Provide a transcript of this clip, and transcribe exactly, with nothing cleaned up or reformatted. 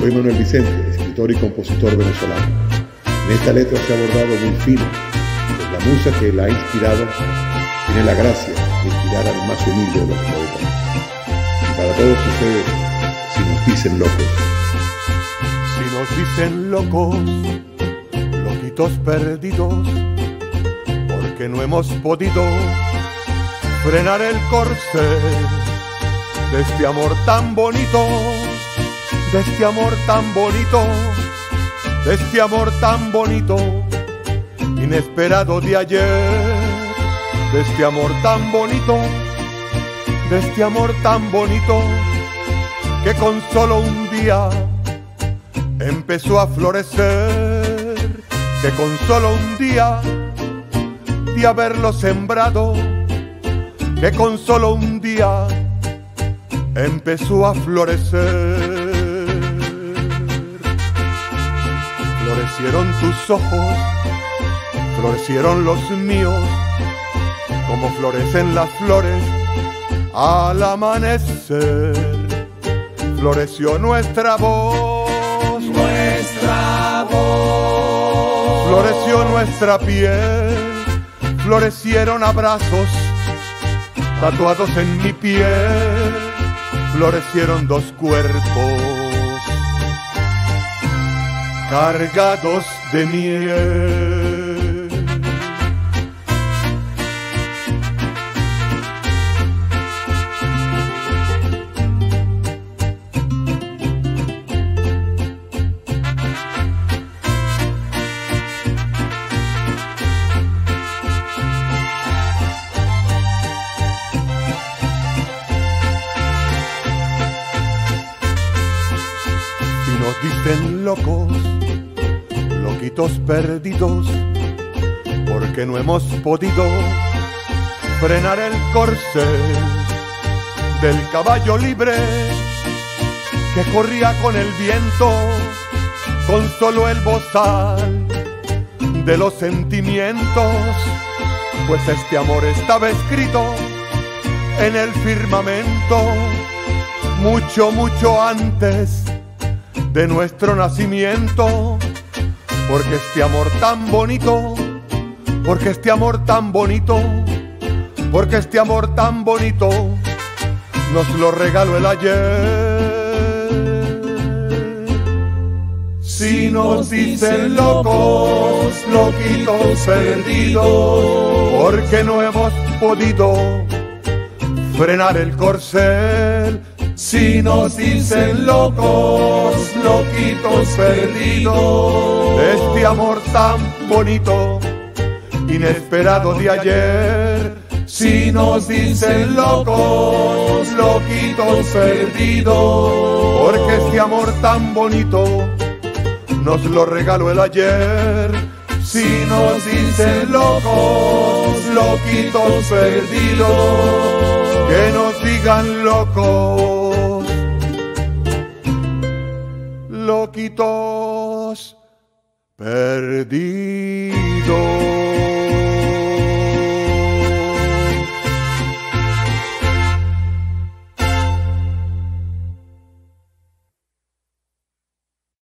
Soy Manuel Vicente, escritor y compositor venezolano. En esta letra se ha abordado muy fino, pues la musa que la ha inspirado tiene la gracia de inspirar al más humilde de los poetas. Y para todos ustedes, si nos dicen locos. Si nos dicen locos, loquitos perdidos, porque no hemos podido frenar el corcel de este amor tan bonito, de este amor tan bonito, de este amor tan bonito, inesperado de ayer, de este amor tan bonito, de este amor tan bonito, que con solo un día empezó a florecer, que con solo un día de haberlo sembrado, que con solo un día empezó a florecer. Florecieron tus ojos, florecieron los míos, como florecen las flores al amanecer. Floreció nuestra voz, nuestra voz. Floreció nuestra piel, florecieron abrazos tatuados en mi piel, florecieron dos cuerpos cargados de miel. Nos dicen locos, loquitos perdidos, porque no hemos podido frenar el corcel del caballo libre que corría con el viento, con solo el bozal de los sentimientos, pues este amor estaba escrito en el firmamento mucho, mucho antes de nuestro nacimiento, porque este amor tan bonito, porque este amor tan bonito, porque este amor tan bonito nos lo regaló el ayer. Si nos dicen locos, loquitos perdidos, porque no hemos podido frenar el corcel. Si nos dicen locos, loquitos perdidos, de este amor tan bonito, inesperado de ayer. Si nos dicen locos, loquitos perdidos, porque este amor tan bonito nos lo regaló el ayer. Si nos dicen locos, loquitos perdidos, que nos digan locos, loquitos perdidos.